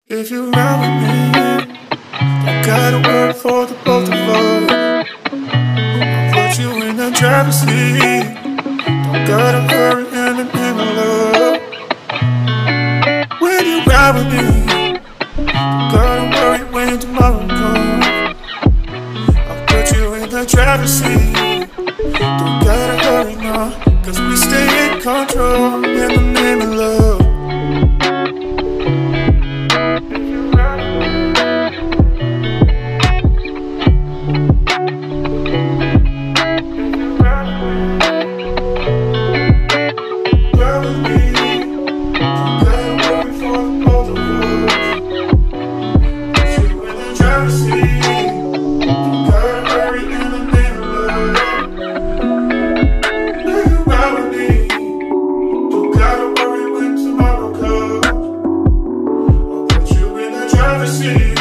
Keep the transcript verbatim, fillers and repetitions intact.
If you ride with me, don't gotta work for the both of us. I'll put you in the driver's seat. Don't gotta hurry in the middle of. When you ride with me, don't gotta worry when tomorrow comes. I'll put you in the driver's seat. Don't gotta hurry now, cause we stay in control in the name of love. See